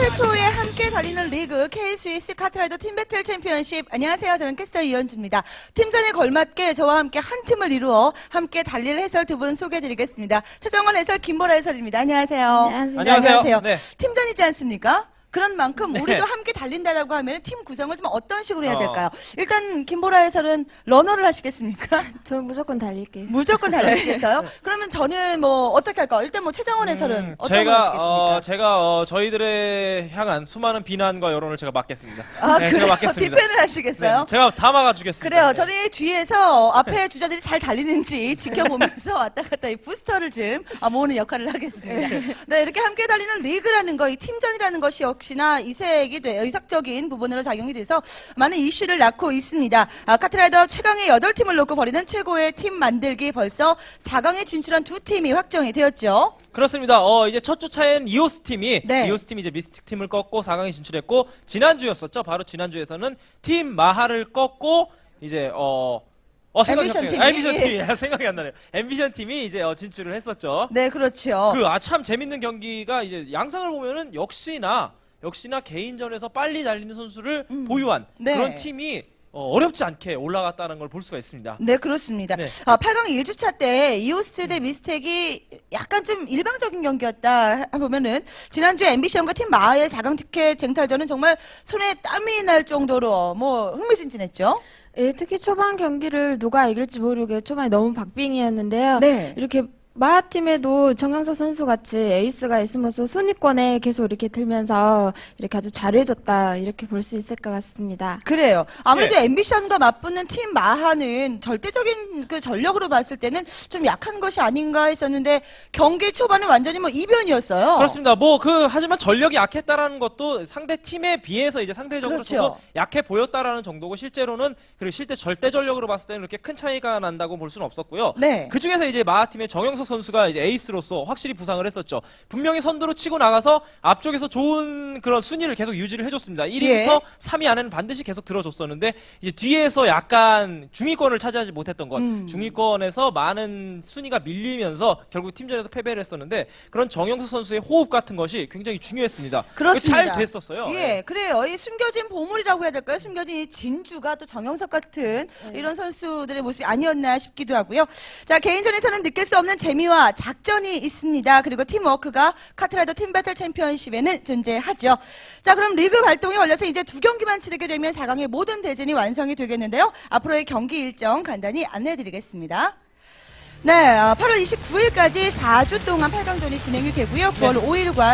최초에 함께 달리는 리그 K-스위스 카트라이더 팀배틀 챔피언십. 안녕하세요. 저는 캐스터 이현주입니다. 팀전에 걸맞게 저와 함께 한 팀을 이루어 함께 달릴 해설 두 분 소개해드리겠습니다. 최정원 해설, 김보라 해설입니다. 안녕하세요. 안녕하세요. 네. 팀전이지 않습니까? 그런 만큼 우리도 함께 달린다라고 하면 팀 구성을 좀 어떤 식으로 해야 될까요? 일단 김보라 해설은 러너를 하시겠습니까? 저 무조건 달릴게요. 무조건 달리시겠어요? 그러면 저는 뭐 어떻게 할까요? 일단 뭐 최정원 해설은 어떤 걸 하시겠습니까? 제가 저희들의 향한 수많은 비난과 여론을 제가 맡겠습니다. 아, 네, 그래요? 제가 맡겠습니다. 디펜을 하시겠어요? 네, 제가 다 막아주겠습니다. 그래요. 네. 저는 뒤에서 앞에 주자들이 잘 달리는지 지켜보면서 왔다 갔다 이 부스터를 좀 모으는 역할을 하겠습니다. 네, 이렇게 함께 달리는 리그라는 거, 이 팀전이라는 것이 역시나 의학적인 부분으로 작용이 돼서 많은 이슈를 낳고 있습니다. 카트라이더 최강의 8팀을 놓고 벌이는 최고의 팀 만들기, 벌써 4강에 진출한 두 팀이 확정이 되었죠. 그렇습니다. 이제 첫 주차엔 이오스 팀이 이제 미스틱 팀을 꺾고 4강에 진출했고, 지난주였었죠. 바로 지난주에서는 팀 마하를 꺾고 이제 앰비션 팀이. 앰비션 팀이 생각이 안 나네요. 앰비션 팀이 이제 진출을 했었죠. 네, 그렇죠. 참 재밌는 경기가 이제 양상을 보면은 역시나 개인전에서 빨리 달리는 선수를 보유한 그런 팀이 어렵지 않게 올라갔다는 걸 볼 수가 있습니다. 네, 그렇습니다. 네. 8강 1주차 때 이오스 대 미스텍이 약간 좀 일방적인 경기였다 보면은 지난주에 앰비션과 팀 마하의 4강 티켓 쟁탈전은 정말 손에 땀이 날 정도로 흥미진진했죠. 예, 특히 초반 경기를 누가 이길지 모르게 초반에 너무 박빙이었는데요. 네. 이렇게 마하팀에도 정영석 선수 같이 에이스가 있음으로써 순위권에 계속 이렇게 들면서 이렇게 아주 잘해줬다, 이렇게 볼 수 있을 것 같습니다. 그래요. 아무래도 앰비션과 맞붙는 팀 마하는 절대적인 그 전력으로 봤을 때는 좀 약한 것이 아닌가 했었는데 경기 초반에 완전히 이변이었어요. 그렇습니다. 하지만 전력이 약했다라는 것도 상대 팀에 비해서 이제 상대적으로 조금 약해 보였다라는 정도고, 그리고 실제 절대 전력으로 봤을 때는 그렇게 큰 차이가 난다고 볼 수는 없었고요. 네. 그 중에서 이제 마하팀의 정영석 선수가 이제 에이스로서 확실히 부상을 했었죠. 분명히 선두로 치고 나가서 앞쪽에서 좋은 그런 순위를 계속 유지를 해줬습니다. 1위부터 3위 안에는 반드시 계속 들어줬었는데, 이제 뒤에서 약간 중위권을 차지하지 못했던 것, 중위권에서 많은 순위가 밀리면서 결국 팀전에서 패배를 했었는데, 그런 정영석 선수의 호흡 같은 것이 굉장히 중요했습니다. 그렇습니다. 잘 됐었어요. 예, 그래요. 이 숨겨진 보물이라고 해야 될까요? 숨겨진 이 진주가 또 정영석 같은 이런 선수들의 모습이 아니었나 싶기도 하고요. 자, 개인전에서는 느낄 수 없는 재미와 작전이 있습니다. 그리고 팀워크가 카트라이더 팀배틀 챔피언십에는 존재하죠. 자, 그럼 리그 발동에 걸려서 이제 2경기만 치르게 되면 4강의 모든 대진이 완성이 되겠는데요. 앞으로의 경기 일정 간단히 안내해드리겠습니다. 네, 8월 29일까지 4주 동안 8강전이 진행이 되고요. 9월 5일과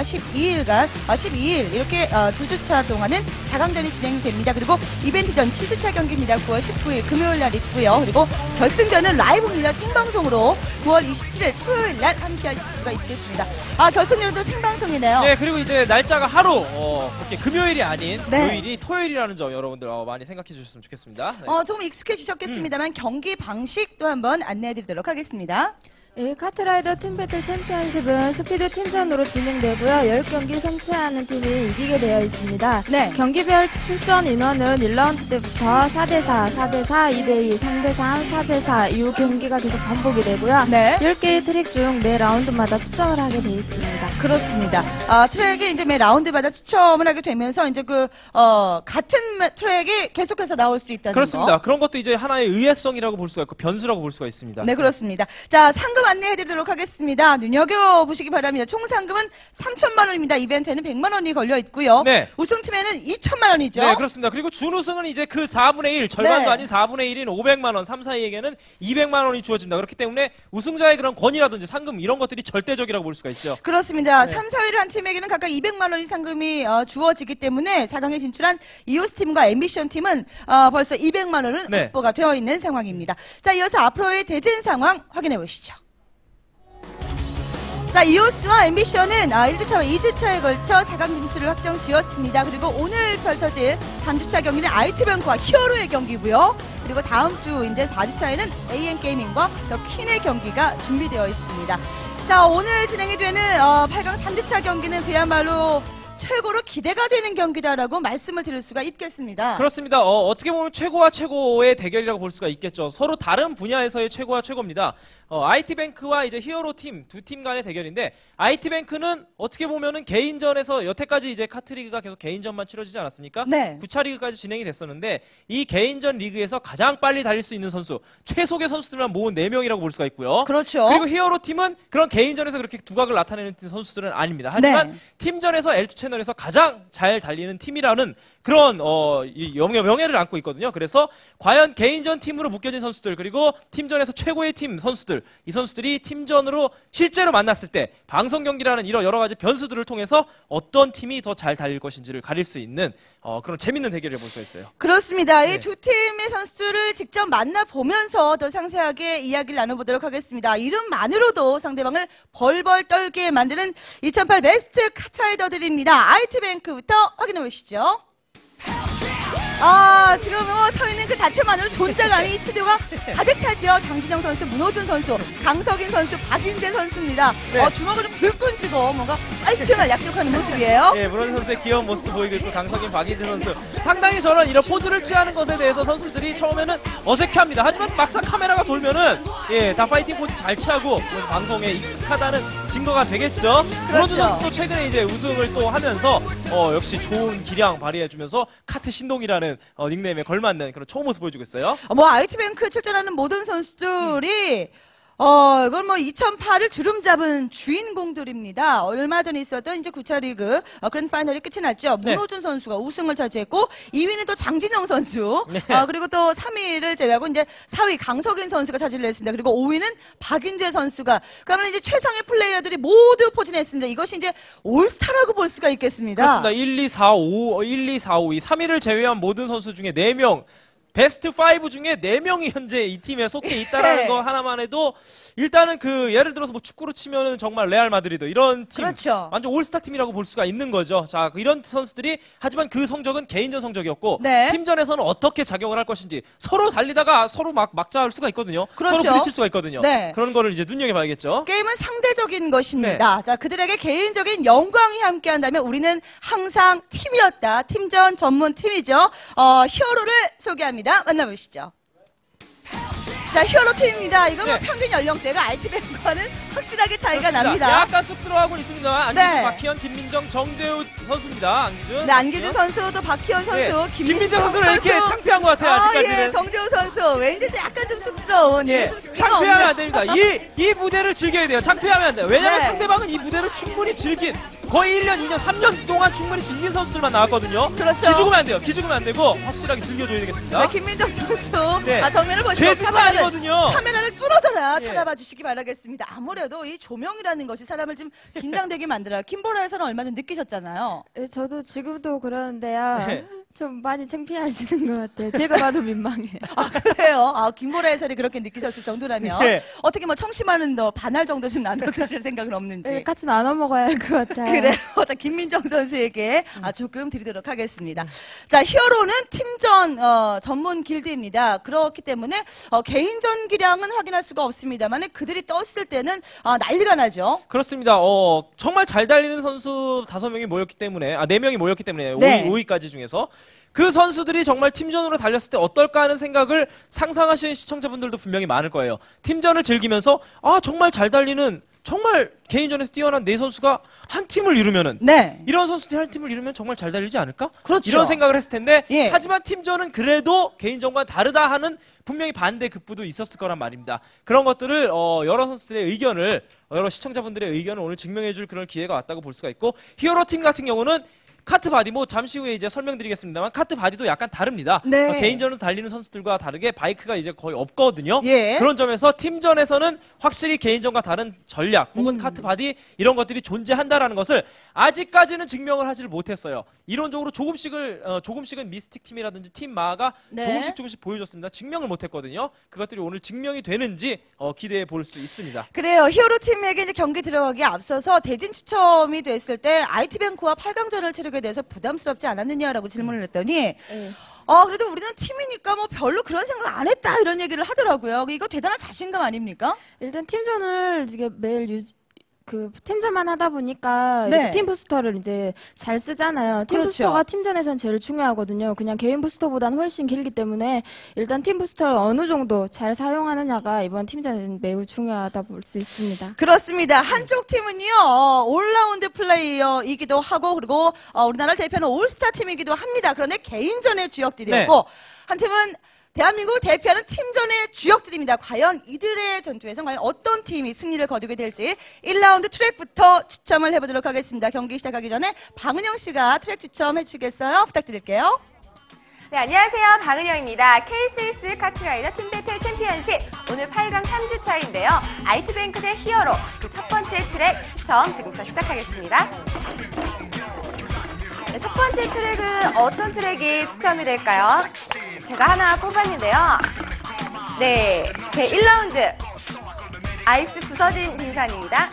12일 이렇게 2주차 동안은 4강전이 진행이 됩니다. 그리고 이벤트전 7주차 경기입니다. 9월 19일 금요일 날 있고요. 그리고 결승전은 라이브입니다. 생방송으로 9월 27일 토요일 날 함께 하실 수가 있겠습니다. 결승전도 생방송이네요. 네, 그리고 이제 날짜가 하루 그렇게 금요일이 아닌 요일이 토요일이라는 점 여러분들 많이 생각해 주셨으면 좋겠습니다. 네. 조금 익숙해지셨겠습니다만 경기 방식도 한번 안내해 드리도록 하겠습니다. 예, 카트라이더 팀배틀 챔피언십은 스피드 팀전으로 진행되고요. 10경기 선취하는 팀이 이기게 되어 있습니다. 네. 경기별 출전 인원은 1라운드 때부터 4대4, 4대4, 2대2, 3대3, 4대4 이후 경기가 계속 반복이 되고요. 네. 10개의 트랙 중 매 라운드마다 추첨을 하게 되어 있습니다. 그렇습니다. 트랙이 이제 매 라운드마다 추첨을 하게 되면서 이제 같은 트랙이 계속해서 나올 수 있다는 그렇습니다. 거. 그런 것도 이제 하나의 의외성이라고 볼 수가 있고 변수라고 볼 수가 있습니다. 네, 그렇습니다. 자, 상금 안내해드리도록 하겠습니다. 눈여겨보시기 바랍니다. 총 상금은 3천만 원입니다. 이벤트에는 100만 원이 걸려 있고요. 네. 우승팀에는 2천만 원이죠. 네, 그렇습니다. 그리고 준우승은 이제 그 4분의 1, 절반도 아닌 4분의 1인 500만 원, 3, 4위에게는 200만 원이 주어집니다. 그렇기 때문에 우승자의 그런 권위라든지 상금 이런 것들이 절대적이라고 볼 수가 있죠. 그렇습니다. 3, 4위를 한 팀에게는 각각 200만 원의 상금이 주어지기 때문에 4강에 진출한 이오스 팀과 앰비션 팀은 벌써 200만 원은 확보가 되어 있는 상황입니다. 자, 이어서 앞으로의 대진 상황 확인해 보시죠. 자, 이오스와 앰비션은 1주차와 2주차에 걸쳐 4강 진출을 확정 지었습니다. 그리고 오늘 펼쳐질 3주차 경기는 아이트병과 히어로의 경기고요. 그리고 다음 주 이제 4주차에는 AN게이밍과 더 퀸의 경기가 준비되어 있습니다. 자, 오늘 진행이 되는 8강 3주차 경기는 그야말로 최고로 기대가 되는 경기다라고 말씀을 드릴 수가 있겠습니다. 그렇습니다. 어떻게 보면 최고와 최고의 대결이라고 볼 수가 있겠죠. 서로 다른 분야에서의 최고와 최고입니다. IT뱅크와 이제 히어로 팀, 두 팀 간의 대결인데, IT뱅크는 어떻게 보면은 개인전에서 여태까지 이제 카트리그가 계속 개인전만 치러지지 않았습니까? 네. 9차 리그까지 진행이 됐었는데, 이 개인전 리그에서 가장 빨리 달릴 수 있는 선수, 최속의 선수들만 모은 4명이라고 볼 수가 있고요. 그렇죠. 그리고 히어로 팀은 그런 개인전에서 그렇게 두각을 나타내는 선수들은 아닙니다. 하지만 네. 팀전에서 L2 채널에서 가장 잘 달리는 팀이라는 그런 이 명예를 안고 있거든요. 그래서 과연 개인전 팀으로 묶여진 선수들, 그리고 팀전에서 최고의 팀 선수들, 이 선수들이 팀전으로 실제로 만났을 때 방송 경기라는 이런 여러 가지 변수들을 통해서 어떤 팀이 더 잘 달릴 것인지를 가릴 수 있는 그런 재밌는 대결을 볼 수 있어요. 그렇습니다. 네. 이 두 팀의 선수를 직접 만나보면서 더 상세하게 이야기를 나눠보도록 하겠습니다. 이름만으로도 상대방을 벌벌 떨게 만드는 2008 베스트 카트라이더들입니다. IT뱅크부터 확인해 보시죠. 지금 서 있는 그 자체만으로 존재감이 이 스튜디오가 가득 차죠. 장진영 선수, 문호준 선수, 강석인 선수, 박인재 선수입니다. 네. 주먹을 좀 불끈 쥐고 뭔가 파이팅을 약속하는 모습이에요. 예, 문호준 선수의 귀여운 모습도 보이고 있고, 강석인, 박인재 선수. 상당히 저런 이런 포즈를 취하는 것에 대해서 선수들이 처음에는 어색해합니다. 하지만 막상 카메라가 돌면은, 다 파이팅 포즈 잘 취하고, 방송에 익숙하다는 증거가 되겠죠. 문호준 선수도 최근에 이제 우승을 또 하면서, 역시 좋은 기량 발휘해주면서, 카트 신동이라는 닉네임에 걸맞는 그런 초모습 보여주고 있어요. IT뱅크 출전하는 모든 선수들이 이건 2008을 주름 잡은 주인공들입니다. 얼마 전에 있었던 이제 9차 리그 그랜드 파이널이 끝이 났죠. 네. 문호준 선수가 우승을 차지했고, 2위는 또 장진영 선수, 네. 그리고 또 3위를 제외하고 이제 4위 강석인 선수가 차지를 했습니다. 그리고 5위는 박인재 선수가, 그러면 이제 최상의 플레이어들이 모두 포진했습니다. 이것이 이제 올스타라고 볼 수가 있겠습니다. 그렇습니다. 1, 2, 4, 5, 1, 2, 4, 5, 2, 3위를 제외한 모든 선수 중에 4명, 베스트 5 중에 4명이 현재 이 팀에 속해 있다라는 네. 거 하나만 해도, 일단은 예를 들어서 축구로 치면은 정말 레알 마드리드 이런 팀, 그렇죠. 완전 올스타 팀이라고 볼 수가 있는 거죠. 자, 이런 선수들이, 하지만 그 성적은 개인전 성적이었고, 네. 팀전에서는 어떻게 작용을 할 것인지, 서로 달리다가 서로 막자할 수가 있거든요. 그렇죠. 서로 부딪힐 수가 있거든요. 네. 그런 거를 이제 눈여겨봐야겠죠. 게임은 상대적인 것입니다. 자, 그들에게 개인적인 영광이 함께한다면 우리는 항상 팀이었다. 팀전 전문 팀이죠. 히어로를 소개합니다. 만나보시죠. 자, 히어로 팀입니다. 이거 네. 평균 연령대가 IT뱅크와는 확실하게 차이가 그렇습니다. 납니다. 약간 쑥스러워하고는 있습니다만, 안기준, 네. 박희연, 김민정, 정재우 선수입니다. 안기준. 네, 안기준 선수, 또 박희연 선수, 김민정 선수는 이렇게 창피한 것 같아요. 아직까지는. 예, 정재우 선수. 왠지 약간 좀 쑥스러운. 예, 좀 창피하면 안 됩니다. 이 무대를 즐겨야 돼요. 창피하면 안 돼요. 왜냐면 네. 상대방은 이 무대를 충분히 즐긴, 거의 1년, 2년, 3년 동안 충분히 즐긴 선수들만 나왔거든요. 그렇죠. 기죽으면 안 돼요. 기죽으면 안 되고 확실하게 즐겨줘야 되겠습니다. 네, 김민정 선수. 네. 정면을 보시고 제 집은 아니거든요. 카메라를 뚫어져라 예. 쳐다봐 주시기 바라겠습니다. 아무래도 이 조명이라는 것이 사람을 좀 긴장되게 만들어요. 김보라에서는 얼마 전 느끼셨잖아요. 예, 저도 지금도 그러는데요. 네. 좀 많이 창피하시는 것 같아요. 제가 봐도 민망해요. 그래요? 김보라 해설이 그렇게 느끼셨을 정도라면 네. 어떻게 청심환은 반할 정도 좀 나눠 드실 생각은 없는지. 예, 같이 나눠 먹어야 할 것 같아요. 그래요. 자, 김민정 선수에게 조금 드리도록 하겠습니다. 자, 히어로는 팀전 전문 길드입니다. 그렇기 때문에 개인전 기량은 확인할 수가 없습니다만 그들이 떴을 때는 난리가 나죠. 그렇습니다. 정말 잘 달리는 선수 5명이 모였기 때문에, 4명이 모였기 때문에, 네. 5위까지 중에서. 그 선수들이 정말 팀전으로 달렸을 때 어떨까 하는 생각을 상상하시는 시청자분들도 분명히 많을 거예요. 팀전을 즐기면서, 정말 잘 달리는, 정말 개인전에서 뛰어난 4선수가 한 팀을 이루면은, 네. 이런 선수들이 한 팀을 이루면 정말 잘 달리지 않을까? 그렇죠. 이런 생각을 했을 텐데, 예. 하지만 팀전은 그래도 개인전과 다르다 하는 분명히 반대 급부도 있었을 거란 말입니다. 그런 것들을 여러 선수들의 의견을, 여러 시청자분들의 의견을 오늘 증명해줄 그런 기회가 왔다고 볼 수가 있고, 히어로 팀 같은 경우는 카트 바디, 잠시 후에 이제 설명드리겠습니다만, 카트 바디도 약간 다릅니다. 네. 개인전으로 달리는 선수들과 다르게 바이크가 이제 거의 없거든요. 예. 그런 점에서 팀전에서는 확실히 개인전과 다른 전략, 혹은 카트 바디, 이런 것들이 존재한다라는 것을 아직까지는 증명을 하지를 못했어요. 이론적으로 조금씩은 미스틱 팀이라든지 팀 마가 네. 조금씩 보여줬습니다. 증명을 못했거든요. 그것들이 오늘 증명이 되는지 기대해 볼 수 있습니다. 그래요. 히어로 팀에게 이제 경기 들어가기에 앞서서 대진 추첨이 됐을 때 IT뱅크와 8강전을 치르게 돼서 부담스럽지 않았느냐라고 질문을 했더니 예. 그래도 우리는 팀이니까 별로 그런 생각 안 했다 이런 얘기를 하더라고요. 이거 대단한 자신감 아닙니까? 일단 팀전을 이게 매일 그 팀전만 하다 보니까 네. 이렇게 팀 부스터를 이제 잘 쓰잖아요. 팀 그렇죠. 부스터가 팀전에선 제일 중요하거든요. 그냥 개인 부스터보다는 훨씬 길기 때문에 일단 팀 부스터를 어느 정도 잘 사용하느냐가 이번 팀전에는 매우 중요하다 볼 수 있습니다. 그렇습니다. 한쪽 팀은요, 올라운드 플레이어이기도 하고, 그리고 우리나라를 대표하는 올스타 팀이기도 합니다. 그런데 개인전의 주역들이었고, 한 팀은 대한민국을 대표하는 팀전의 주역들입니다. 과연 이들의 전투에서 과연 어떤 팀이 승리를 거두게 될지 1라운드 트랙부터 추첨을 해보도록 하겠습니다. 경기 시작하기 전에 방은영 씨가 트랙 추첨해 주겠어요? 부탁드릴게요. 네, 안녕하세요. 방은영입니다. KCS 카트라이더 팀배틀 챔피언십 오늘 8강 3주차인데요. 아이트뱅크 대 히어로 그 첫 번째 트랙 추첨 지금부터 시작하겠습니다. 네, 첫 번째 트랙은 어떤 트랙이 추첨이 될까요? 제가 하나 뽑았는데요. 네, 제 1라운드 아이스 부서진 빙산입니다.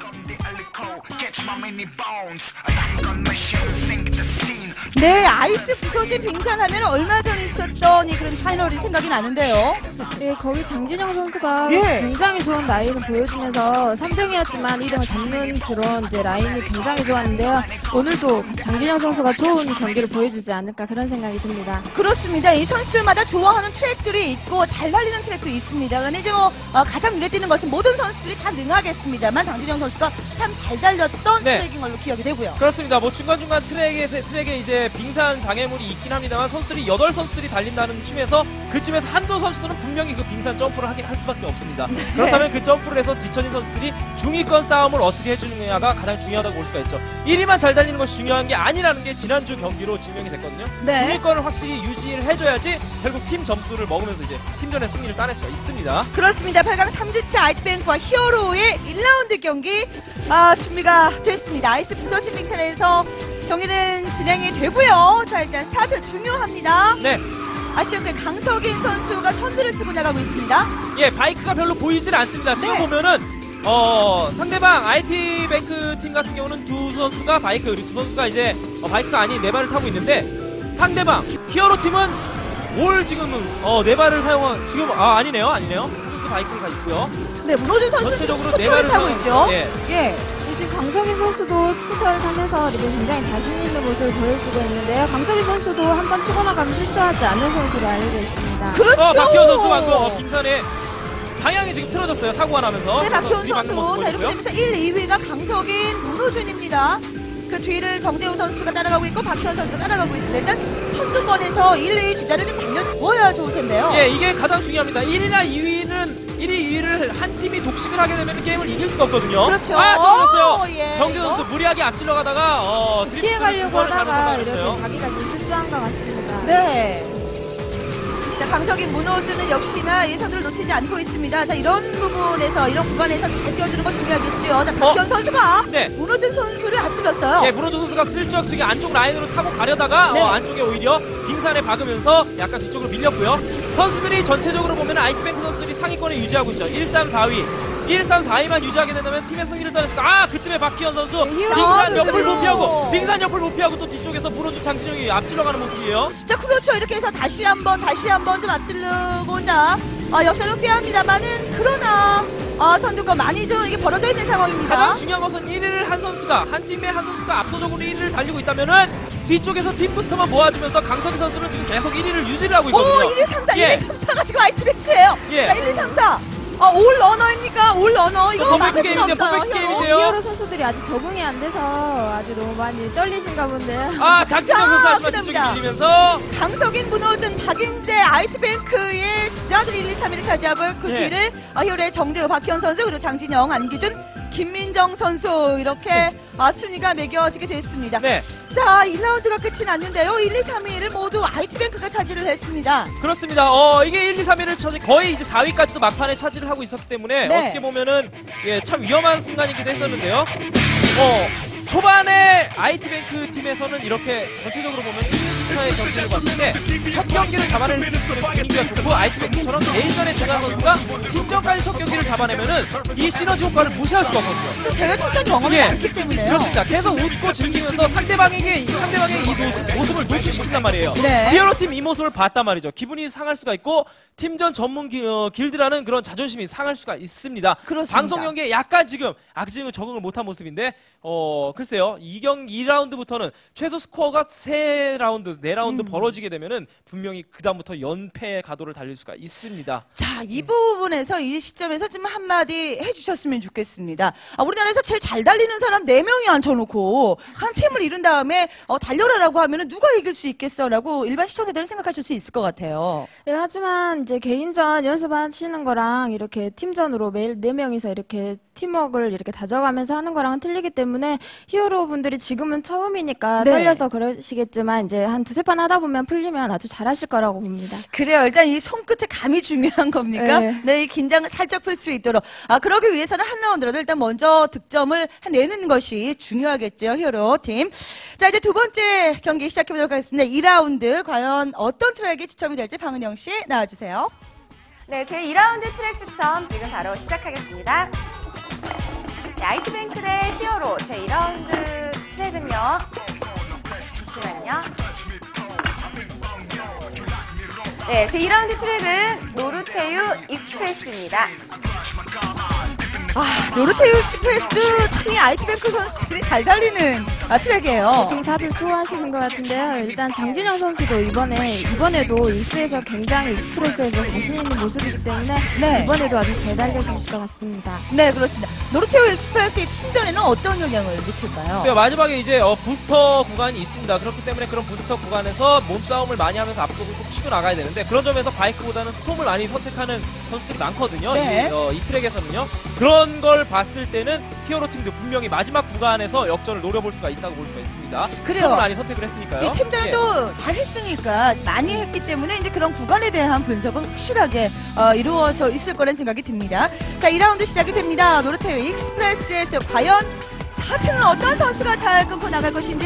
네, 아이스 부서진 빙산하면 얼마 전에 있었던 이 그런 파이널이 생각이 나는데요. 예, 거기 장진영 선수가 예. 굉장히 좋은 라인을 보여주면서 3등이었지만 2등을 잡는 그런 이제 라인이 굉장히 좋았는데요. 오늘도 장진영 선수가 좋은 경기를 보여주지 않을까 그런 생각이 듭니다. 그렇습니다. 이 선수들마다 좋아하는 트랙들이 있고 잘 달리는 트랙들이 있습니다. 그런데 이제 가장 눈에 띄는 것은 모든 선수들이 다 능하겠습니다만 장준영 선수가 참 잘 달렸던 네. 트랙인 걸로 기억이 되고요. 그렇습니다. 뭐 중간중간 트랙에 이제 빙산 장애물이 있긴 합니다만 선수들이 8선수들이 달린다는 춤에서 그쯤에서 한두 선수는 분명히 그 빙산 점프를 하긴 할 수밖에 없습니다. 그렇다면 그 점프를 해서 뒤처진 선수들이 중위권 싸움을 어떻게 해주느냐가 가장 중요하다고 볼 수가 있죠. 1위만 잘 달리는 것이 중요한 게 아니라는 게 지난주 경기로 증명이 됐거든요. 네. 중위권을 확실히 유지를 해줘야지 결국 팀 점수를 먹으면서 이제 팀전의 승리를 따낼 수가 있습니다. 그렇습니다. 8강 3주차 아이트뱅크와 히어로의 1라운드 경기 준비가 됐습니다. 아이스 부서진 빙산에서 경기는 진행이 되고요. 자, 일단 스타트 중요합니다. 네. 아이트뱅크의 강석인 선수가 선두를 치고 나가고 있습니다. 예, 바이크가 별로 보이질 않습니다. 지금 네. 보면은 상대방 IT뱅크 팀 같은 경우는 두 선수가 바이크, 그리고 두 선수가 이제 바이크가 아닌 네 발을 타고 있는데 상대방 히어로 팀은 지금은 네 발을 사용한 지금 아니네요. 선수 바이크를 가지고 있고요. 네, 문호준 선수는 전체적으로 네 스쿠터를 발을 타고 있죠. 예. 예. 지금 강석인 선수도 스쿠터를 타면서 이렇게 굉장히 자신 있는 모습을 보여주고 있는데요. 강석인 선수도 한 번 치고 나가면 실수하지 않는 선수로 알려져 있습니다. 그렇죠. 박희원 선수 방금 빙산에 방향이 지금 틀어졌어요. 사고가 나면서. 네, 박희원 그래서 뒤맞는 선수. 모습 자, 이렇게 보여주고요. 되면서 1, 2위가 강석인, 문호준입니다. 그 뒤를 정재우 선수가 따라가고 있고 박희원 선수가 따라가고 있습니다. 일단 선두권에서 1, 2위 주자를 좀 달려주어야 좋을 텐데요. 예, 이게 가장 중요합니다. 1위나 2위를 한 팀이 독식을 하게 되면 게임을 이길 수가 없거든요. 그렇죠. 떨어졌어요. 예, 정재우 선수 이거. 무리하게 앞질러 가다가 피해가려고 하다가 이렇게 잘못했어요. 자기가 좀 실수한 것 같습니다. 네. 자, 강석인, 문호준은 역시나 이 선수를 놓치지 않고 있습니다. 자, 이런 부분에서, 이런 구간에서 잘 뛰어주는 거 중요하겠죠. 자, 박희원 선수가 네. 문호준 선수를 앞질렀어요. 예, 문호준 선수가 슬쩍 지금 안쪽 라인으로 타고 가려다가 네. 안쪽에 오히려 빙산에 박으면서 약간 뒤쪽으로 밀렸고요. 선수들이 전체적으로 보면 아이트뱅크 선수들이 상위권을 유지하고 있죠. 1, 3, 4위. 1, 3, 4위만 유지하게 된다면 팀의 승리를 따냈을까? 그쯤에 박희원 선수 빙산 옆을 못 피하고 빙산 옆을 못 피하고 또 뒤쪽에서 문호준 장진영이 앞질러가는 모습이에요. 자, 그렇죠. 이렇게 해서 다시 한번 좀 앞질르고자 역전을 피합니다만은 그러나 선두권 많이 좀 이게 벌어져 있는 상황입니다. 가장 중요한 것은 1위를 한 팀의 한 선수가 압도적으로 1위를 달리고 있다면은 뒤쪽에서 팀 부스터만 모아주면서 강석희 선수는 지금 계속 1위를 유지를 하고 오, 있거든요. 1, 2, 3, 4, 예. 1, 2, 3, 4가 지금 아이트뱅크예요. 예. 자, 1, 2, 3, 4. 올 러너입니까? 올 러너. 이거 퍼펙트 막을 수는 게임인데요, 없어요. 퍼펙트 히어로. 게임인데요. 히어로 선수들이 아직 적응이 안 돼서 아주 너무 많이 떨리신가 본데요. 장진영 자, 선수 하지만 뒤쪽에 그답니다. 밀리면서 강석인, 문호준, 박인재, 아이트뱅크의 주자들이 1, 2, 3위를 차지하고 그 예. 뒤를 히어로의 정재우, 박희원 선수 그리고 장진영, 안기준, 김민정 선수 이렇게 순위가 매겨지게 됐습니다. 네. 자, 1라운드가 끝이 났는데요. 1, 2, 3위를 모두 아이트뱅크가 차지를 했습니다. 그렇습니다. 이게 1, 2, 3위를 거의 이제 4위까지도 막판에 차지를 하고 있었기 때문에 네. 어떻게 보면은 참 위험한 순간이기도 했었는데요. 초반에 IT뱅크 팀에서는 이렇게 전체적으로 보면 1, 2차의 경기를 봤을 때 첫 경기를 잡아낼 분위기가 좋고 IT뱅크처럼 개인전의 중간 선수가 팀전까지 첫 경기를 잡아내면은 이 시너지 효과를 무시할 수가 없거든요. 또 대회 출전 경험이 예. 많기 때문에요. 그렇습니다. 계속 웃고 즐기면서 상대방의 이 모습을 노출시킨단 말이에요. 네. 히어로팀 이 모습을 봤단 말이죠. 기분이 상할 수가 있고 팀전 전문 길드라는 그런 자존심이 상할 수가 있습니다. 그렇습니다. 방송 경기에 약간 지금 적응을 못한 모습인데 글쎄요. 2라운드부터는 최소 스코어가 3라운드, 4라운드 벌어지게 되면은 분명히 그다음부터 연패의 가도를 달릴 수가 있습니다. 자, 이 부분에서 이 시점에서 좀 한마디 해주셨으면 좋겠습니다. 우리나라에서 제일 잘 달리는 사람 4명이 앉혀놓고 한 팀을 이룬 다음에 달려라라고 하면은 누가 이길 수 있겠어라고 일반 시청자들은 생각하실 수 있을 것 같아요. 네, 하지만 이제 개인전 연습하시는 거랑 이렇게 팀전으로 매일 4명이서 이렇게 팀워크를 이렇게 다져가면서 하는 거랑은 틀리기 때문에 히어로 분들이 지금은 처음이니까 네. 떨려서 그러시겠지만 이제 한 2-3판 하다 보면 풀리면 아주 잘하실 거라고 봅니다. 그래요. 일단 이 손끝의 감이 중요한 겁니까? 네. 네, 이 긴장을 살짝 풀 수 있도록. 그러기 위해서는 한 라운드라도 일단 먼저 득점을 해내는 것이 중요하겠죠, 히어로 팀. 자, 이제 두 번째 경기 시작해보도록 하겠습니다. 2라운드 과연 어떤 트랙이 추첨이 될지 방은영 씨 나와주세요. 네, 제 2라운드 트랙 추첨 지금 바로 시작하겠습니다. 네, IT뱅크 대 히어로 제 2라운드 트랙은요. 잠시만요. 네, 제 2라운드 트랙은 노르테유 익스프레스입니다. 노르테유 익스프레스 참이 IT뱅크 선수들이 잘 달리는 트랙이에요. 지금 다들 좋아하시는 것 같은데요. 일단 장진영 선수도 이번에도 익스에서 굉장히 익스프레스에서 자신 있는 모습이기 때문에 네. 이번에도 아주 잘 달려줄 것 같습니다. 네, 그렇습니다. 노르테유 익스프레스의 팀전에는 어떤 영향을 미칠까요? 마지막에 이제 부스터 구간이 있습니다. 그렇기 때문에 그런 부스터 구간에서 몸싸움을 많이 하면서 앞쪽으로 쭉 치고 나가야 되는데 그런 점에서 바이크보다는 스톰을 많이 선택하는 선수들이 많거든요. 네. 이 트랙에서는요. 그런 걸 봤을 때는 히어로 팀도 분명히 마지막 구간에서 역전을 노려볼 수가 있다고 볼 수가 있습니다. 그래요. 스톰을 많이 선택을 했으니까요. 이 팀전도 잘 했으니까 많이 했기 때문에 이제 그런 구간에 대한 분석은 확실하게 이루어져 있을 거라는 생각이 듭니다. 자, 2라운드 시작이 됩니다. 노르테유 익스프레스에서 과연 스타트는 어떤 선수가 잘 끊고 나갈 것인지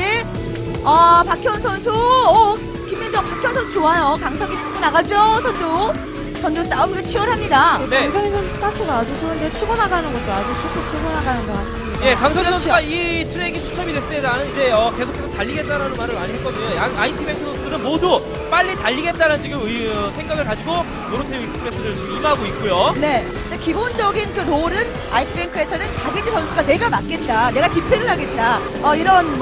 박현 선수, 김민정, 박현 선수 좋아요. 강석이는 치고 나가죠. 선두 싸움이 치열합니다. 네. 강성희 선수 스타트가 아주 좋은데 치고 나가는 것도 아주 좋게 치고 나가는 것 같습니다. 예, 강선희 그렇죠. 선수가 이 트랙이 추첨이 됐을 때 나는 이제 계속해서 달리겠다라는 말을 많이 했거든요. IT뱅크 선수들은 모두 빨리 달리겠다는 지금 생각을 가지고 노르테유 익스프레스를 지금 임하고 있고요. 네. 기본적인 그 롤은 IT뱅크에서는 박예지 선수가 내가 맡겠다. 내가 디펜을 하겠다. 이런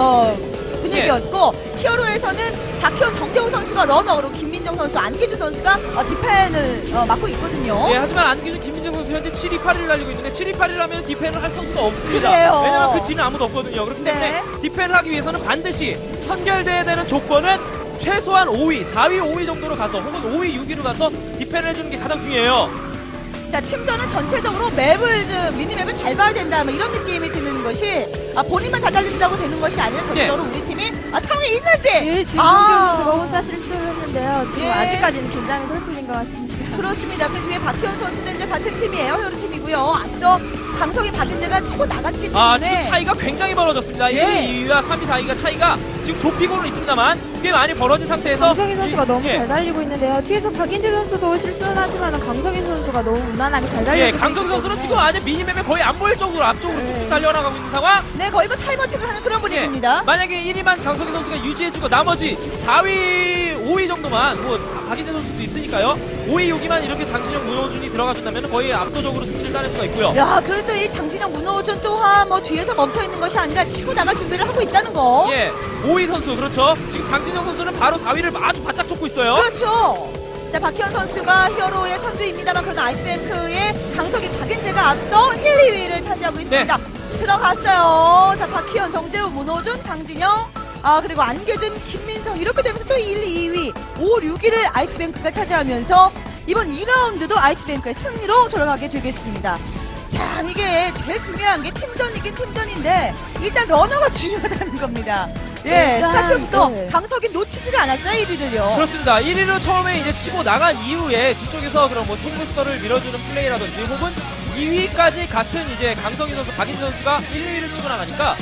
분위기였고 히어로에서는 박희원, 정태호 선수가 러너로 김민정 선수, 안기주 선수가 디펜을 맡고 있거든요. 예, 하지만 안기준, 김민정 선수 현재 7위, 8위를 달리고 있는데 7위, 8위를 하면 디펜을 할 선수가 없습니다. 그래요. 왜냐면 그 뒤는 아무도 없거든요. 그렇기 때문에 네. 디펜을 하기 위해서는 반드시 선결돼야 되는 조건은 최소한 5위, 4위, 5위 정도로 가서 혹은 5위, 6위로 가서 디펜을 해주는 게 가장 중요해요. 자, 팀전은 전체적으로 미니맵을 잘 봐야 된다. 이런 느낌이 드는 것이 본인만 잘 달린다고 되는 것이 아니라 전체적으로 우리 팀이 상위 있는지. 예, 지금 홍경 선수가 혼자 실수를 했는데요. 지금 예. 아직까지는 긴장이 덜 풀린 것 같습니다. 그렇습니다. 그 뒤에 박희원 선수는 이제 같은 팀이에요. 히어로 팀이고요. 앞서 강성희, 박은재가 치고 나갔기 때문에. 지금 차이가 굉장히 벌어졌습니다. 예. 1위, 2위와 3위, 4위가 차이가 지금 좁히고는 있습니다만 꽤 많이 벌어진 상태에서 강성희 선수가 너무 예. 잘 달리고 있는데요. 뒤에서 박인재 선수도 실수는 하지만 강성희 선수가 너무 무난하게 잘 달리고 예, 있기 강성희 선수는 때문에 지금 아직 미니맵에 거의 안 보일 정도로 앞쪽으로 네. 쭉쭉 달려나가고 있는 상황. 네, 거의 타임어택을 하는 그런 분위기입니다. 만약에 1위만 강석희 선수가 유지해주고 나머지 4위, 5위 정도만 박인재 선수도 있으니까요. 5위, 6위만 이렇게 장진영, 문호준이 들어가준다면 거의 압도적으로 승리를 따낼 수가 있고요. 야, 그래도 이 장진영, 문호준 또한 뒤에서 멈춰 있는 것이 아니라 치고 나갈 준비를 하고 있다는 거. 예, 5위 선수 그렇죠. 지금 장진영 선수는 바로 4위를 아주 바짝 쫓고 있어요. 그렇죠. 자, 박희원 선수가 히어로의 선두입니다만 그런 아이트뱅크의 강석희, 박인재가 앞서 1, 2위를 차지하고 있습니다. 들어갔어요. 자, 박희원, 정재우, 문호준, 장진영, 그리고 안계준, 김민정 이렇게 되면서 또 1, 2위, 5, 6위를 아이트뱅크가 차지하면서 이번 2라운드도 아이트뱅크의 승리로 돌아가게 되겠습니다. 참 이게 제일 중요한 게 팀전이긴 팀전인데 일단 러너가 중요하다는 겁니다. 예, 일단, 스타트부터 네. 강석이 놓치지를 않았어요, 1위를요. 그렇습니다. 1위를 처음에 이제 치고 나간 이후에 뒤쪽에서 그런 팀부스터를 밀어주는 플레이라든지 혹은 2위까지 같은 이제 강성희 선수, 박인재 선수가 1, 2위를 치고 나가니까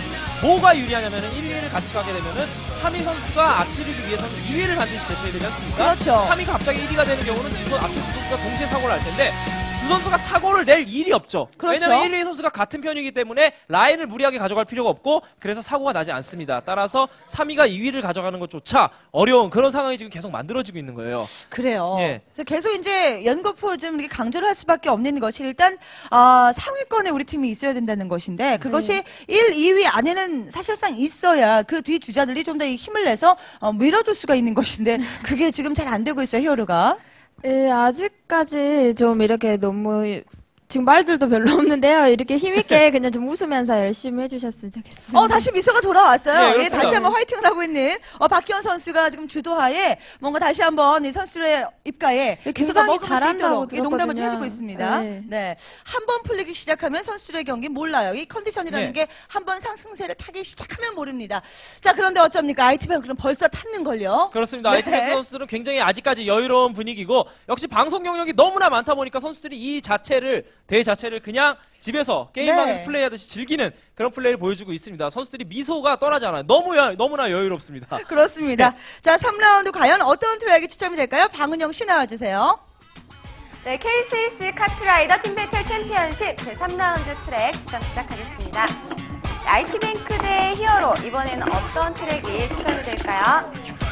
뭐가 유리하냐면은 1위를 같이 가게 되면은 3위 선수가 앞지르기 위해서는 2위를 반드시 제쳐야 되지 않습니까? 그렇죠. 3위가 갑자기 1위가 되는 경우는 앞에 두 선수가 동시에 사고를 할 텐데 두 선수가 사고를 낼 일이 없죠. 그렇죠. 왜냐면 1, 2 선수가 같은 편이기 때문에 라인을 무리하게 가져갈 필요가 없고 그래서 사고가 나지 않습니다. 따라서 3위가 2위를 가져가는 것조차 어려운 그런 상황이 지금 계속 만들어지고 있는 거예요. 그래요. 예. 그래서 계속 이제 연거푸 좀 이렇게 강조를 할 수밖에 없는 것이 일단 상위권에 우리 팀이 있어야 된다는 것인데 그것이 1, 2위 안에는 사실상 있어야 그 뒤 주자들이 좀 더 힘을 내서 밀어줄 수가 있는 것인데 그게 지금 잘 안 되고 있어요, 히어로가. 예, 아직까지 좀 이렇게 너무 지금 말들도 별로 없는데요. 이렇게 힘있게 그냥 좀 웃으면서 열심히 해주셨으면 좋겠습니다. 다시 미소가 돌아왔어요. 네, 예, 그렇습니다. 다시 한번 화이팅을 하고 있는 박기원 선수가 지금 주도하에 뭔가 다시 한번 이 선수의 입가에 굉장히 미소가 먹을 수 잘한다고 있도록 이 농담을 좀 들었거든요. 해주고 있습니다. 네. 네, 한 번 풀리기 시작하면 선수들의 경기 몰라요. 이 컨디션이라는 네. 게 한 번 상승세를 타기 시작하면 모릅니다. 자, 그런데 어쩝니까? IT뱅크는 벌써 탔는 걸요. 그렇습니다. 네. 아이티뱅크 선수들은 굉장히 아직까지 여유로운 분위기고 역시 방송 경력이 너무나 많다 보니까 선수들이 이 대회 자체를 그냥 집에서 게임방에서 네. 플레이하듯이 즐기는 그런 플레이를 보여주고 있습니다. 선수들이 미소가 떠나지 않아요. 너무나 여유롭습니다. 그렇습니다. 자, 3라운드 과연 어떤 트랙이 추첨이 될까요? 방은영 씨 나와주세요. 네, KCS 카트라이더 팀배틀 챔피언십 제3라운드 트랙 추첨 시작하겠습니다. IT뱅크 대 히어로, 이번에는 어떤 트랙이 추첨이 될까요?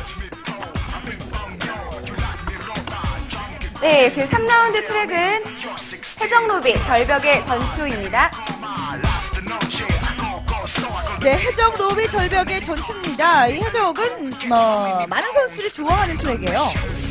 네, 제3라운드 트랙은 해적로비 절벽의 전투입니다. 네, 해적 로비 절벽의 전투입니다. 이 해적은 많은 선수들이 좋아하는 트랙이에요.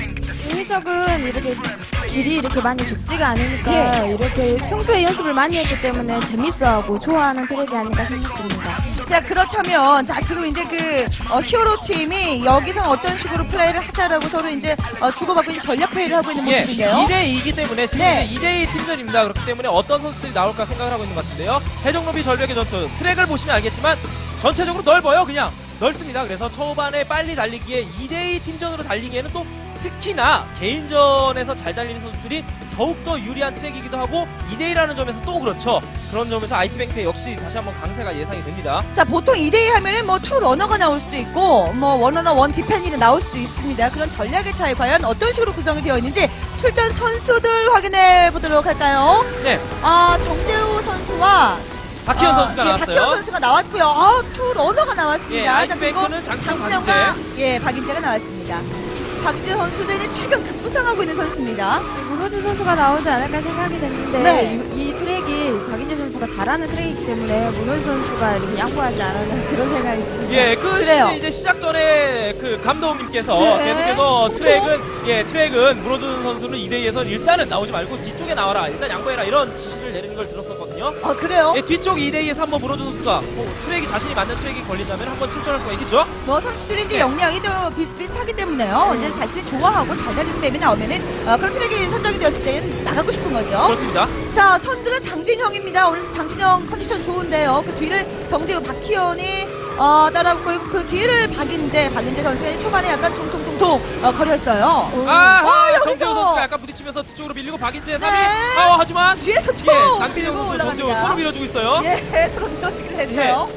해적은 이렇게 길이 이렇게 많이 좁지가 않으니까 이렇게 평소에 연습을 많이 했기 때문에 재밌어하고 좋아하는 트랙이 아닐까 생각됩니다. 자, 그렇다면 지금 이제 히어로 팀이 여기서 어떤 식으로 플레이를 하자라고 서로 이제 주고받고 있는 전략 플레이를 하고 있는 예, 모습인데요. 2대2이기 때문에 지금 네. 이제 2대2 팀전입니다. 그렇기 때문에 어떤 선수들이 나올까 생각을 하고 있는 것 같은데요. 해적로비 절벽의 전투 트랙을 보시면 알겠지만 전체적으로 넓어요. 그냥 넓습니다. 그래서 초반에 빨리 달리기에 2대2 팀전으로 달리기에는 또 특히나 개인전에서 잘 달리는 선수들이 더욱더 유리한 트랙이기도 하고 2대1라는 점에서 또 그렇죠. 그런 점에서 IT뱅크 역시 다시 한번 강세가 예상이 됩니다. 자, 보통 2대2 하면은 투 러너가 나올 수도 있고 원러너 원 디펜이 나올 수도 있습니다. 그런 전략의 차이 과연 어떤 식으로 구성이 되어 있는지 출전 선수들 확인해 보도록 할까요? 네, 정재호 선수와 박희연 선수가 나왔어요. 박희연 선수가 나왔고요. 투 러너가 나왔습니다. 예, 자, 아이트뱅크는 그리고 장진영, 박인재가 나왔습니다. 박인재 선수도 이제 최근 급부상하고 있는 선수입니다. 문호준 선수가 나오지 않을까 생각이 됐는데 네. 이 트랙이 박인재 선수가 잘하는 트랙이기 때문에 문호준 선수가 이렇게 양보하지 않았나 그런 생각이 듭니다. 예, 그래요. 이제 시작 전에 감독님께서 네. 계속해서 통통. 트랙은 문호준 선수는 2대2에서 일단은 나오지 말고 뒤쪽에 나와라. 일단 양보해라. 이런 지시를 내리는 걸 들었었거든요. 그래요? 예, 뒤쪽 2대2에서 한번 문호준 선수가 트랙이 자신이 맞는 트랙이 걸린다면 한번 출전할 수가 있겠죠? 선수들이 이제 네. 역량이 좀 비슷비슷하기 때문에요. 이제 자신이 좋아하고 잘 달리는 맵이 나오면은 그런 트랙이 선정이 되었을 때는 나가고 싶은 거죠. 그렇습니다. 자, 선두는 장진영입니다. 오늘 장진영 컨디션 좋은데요. 그 뒤를 정재우, 박희연이 따라붙고 있고 그 뒤를 박인재 선수가 초반에 약간 퉁퉁퉁퉁 거렸어요. 여기서 여기서! 정재우 선수가 약간 부딪히면서 뒤쪽으로 밀리고 박인재 3위. 네. 하지만 뒤에서 툭! 예, 장진영 밀고 선수, 정재우 올라갑니다. 서로 밀어주고 있어요. 예, 서로 밀어주긴 했어요.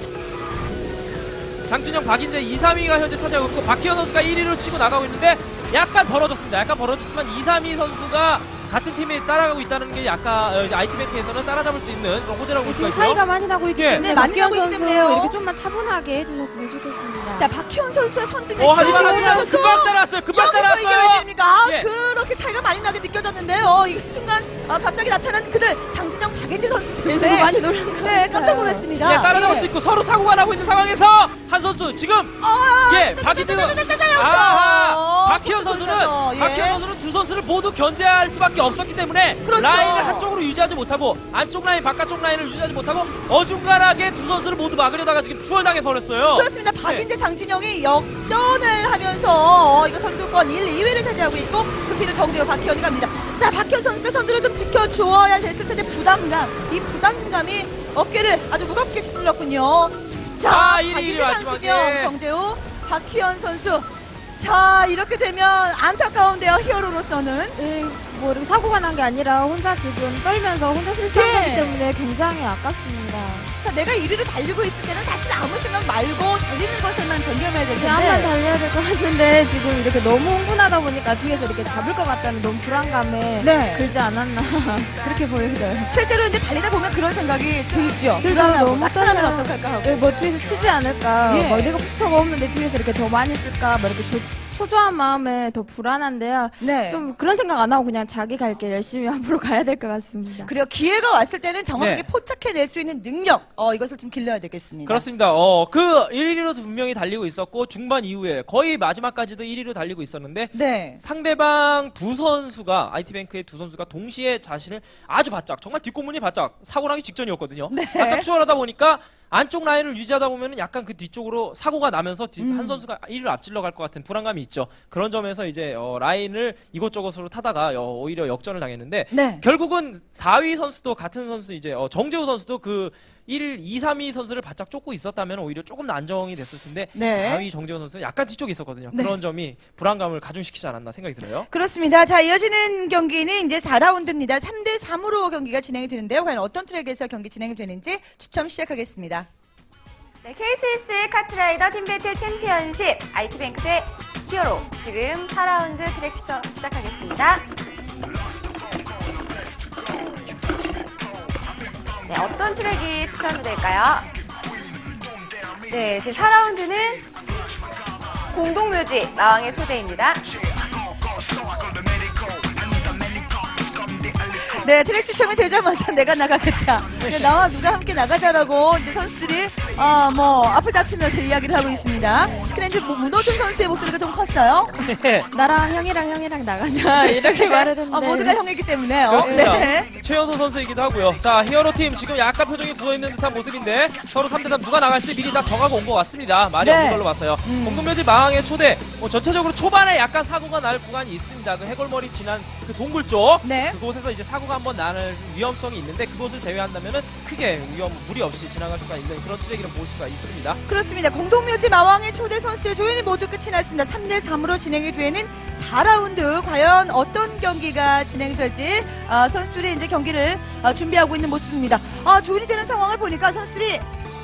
장진영, 박인재 2, 3위가 현재 차지하고 있고 박희연 선수가 1위로 치고 나가고 있는데 약간 벌어졌습니다. 약간 벌어졌지만 2, 3위 선수가 같은 팀에 따라가고 있다는 게 약간 IT뱅크에서는 따라잡을 수 있는 그런 호재라고 볼 수가 지금 있어요. 차이가 많이 나고 있기 예. 때문에 네, 많이 박기현 나고 있기 선수 때문에요. 이렇게 좀만 차분하게 해주셨으면 좋겠습니다. 자, 박희연 선수의 선두면 하지만 금방 따라왔어요. 금방 여기서 따라왔어요. 이겨야 됩니까? 예. 그렇게 차이가 많이 나게 느껴졌는데요. 이 순간 갑자기 나타난 그들 장진영, 박인재 선수들 계속 많이 놀란 것 네, 깜짝 같아요. 놀랐습니다. 예, 따라잡을 수 있고 서로 사고가 나고 있는 상황에서 한 선수 지금 박인재 박희연 선수는 두 선수를 모두 견제할 수밖에 없었기 때문에 그렇죠. 라인을 한쪽으로 유지하지 못하고 안쪽 라인, 바깥쪽 라인을 유지하지 못하고 어중간하게 두 선수를 모두 막으려다가 지금 추월당해 버렸어요. 그렇습니다. 박인재, 장진영이 역전을 하면서 이거 선두권 1, 2위를 차지하고 있고 그 뒤를 정재우, 박희연이 갑니다. 자, 박희연 선수가 선두를 좀 지켜주어야 됐을 텐데 이 부담감이 어깨를 아주 무겁게 짓눌렀군요. 자, 1위 박인재, 마지막에. 장진영, 정재우, 박희연 선수. 자, 이렇게 되면 안타까운데요, 히어로로서는. 뭐 이렇게 사고가 난 게 아니라 혼자 지금 떨면서 혼자 실수한 예. 거기 때문에 굉장히 아깝습니다. 자, 내가 1위로 달리고 있을 때는 사실 아무 생각 말고 달리는 것에만 전념해야 될 그냥 한번 텐데. 달려야 될 것 같은데 지금 이렇게 너무 흥분하다 보니까 뒤에서 이렇게 잡을 것 같다는 너무 불안감에 네. 들지 않았나 그렇게 보여져요. 실제로 이제 달리다 보면 그런 생각이 들죠. 그래서 불안하고 너무 나타나면 짜증나. 어떡할까 하고. 네, 뭐 뒤에서 치지 않을까. 예. 뭐 내가 부스터가 없는데 뒤에서 이렇게 더 많이 쓸까. 뭐 이렇게 초조한 마음에 더 불안한데요. 네. 좀 그런 생각 안 하고 그냥 자기 갈 길 열심히 앞으로 가야 될 것 같습니다. 그리고 기회가 왔을 때는 정확하게 네. 포착해낼 수 있는 능력, 이것을 좀 길러야 되겠습니다. 그렇습니다. 그 1위로 분명히 달리고 있었고 중반 이후에 거의 마지막까지도 1위로 달리고 있었는데 네. 상대방 두 선수가 IT뱅크의 두 선수가 동시에 자신을 아주 바짝 정말 뒷공문이 바짝 사고 나기 직전이었거든요. 네. 바짝 추월하다 보니까 안쪽 라인을 유지하다 보면은 약간 그 뒤쪽으로 사고가 나면서 한 선수가 1위를 앞질러 갈 것 같은 불안감이 있죠. 그런 점에서 이제 라인을 이곳저곳으로 타다가 오히려 역전을 당했는데 네. 결국은 4위 선수도 같은 선수 이제 정재우 선수도 그 1, 2, 3위 선수를 바짝 쫓고 있었다면 오히려 조금 더 안정이 됐을 텐데 네. 4위 정재우 선수는 약간 뒤쪽에 있었거든요. 네. 그런 점이 불안감을 가중시키지 않았나 생각이 들어요. 그렇습니다. 자, 이어지는 경기는 이제 4라운드입니다. 3대 3으로 경기가 진행이 되는데요. 과연 어떤 트랙에서 경기 진행이 되는지 추첨 시작하겠습니다. 네, KCS 카트라이더 팀배틀 챔피언십 IT뱅크 대 히어로 지금 4라운드 트랙 추첨 시작하겠습니다. 네, 어떤 트랙이 추천이 될까요? 네, 제 4라운드는 공동묘지 마왕의 초대입니다. 네, 트랙 추첨이 되자마자 내가 나가겠다. 네, 나와 누가 함께 나가자라고 이제 선수들이 앞을 다투면서 이야기를 하고 있습니다. 특히나 이제 문호준 선수의 목소리가 좀 컸어요. 나랑 형이랑 나가자 이렇게 말을 했는데 모두가 형이기 때문에요. 그렇습니다. 네. 최연소 선수이기도 하고요. 자, 히어로팀 지금 약간 표정이 부어있는 듯한 모습인데 서로 3대3 누가 나갈지 미리 다 정하고 온 것 같습니다. 말이 네. 없는 걸로 봤어요. 공동묘지 마왕의 초대 전체적으로 초반에 약간 사고가 날 구간이 있습니다. 그 해골머리 지난 그 동굴 쪽 네. 그곳에서 이제 사고가 한번 나는 위험성이 있는데 그곳을 제외한다면은 크게 무리 없이 지나갈 수가 있는 그런 트랙이라 볼 수가 있습니다. 그렇습니다. 공동묘지 마왕의 초대 선수들 조연이 모두 끝이 났습니다. 3대 3으로 진행이 되는 4라운드 과연 어떤 경기가 진행될지 선수들이 이제 경기를 준비하고 있는 모습입니다. 조연이 되는 상황을 보니까 선수들이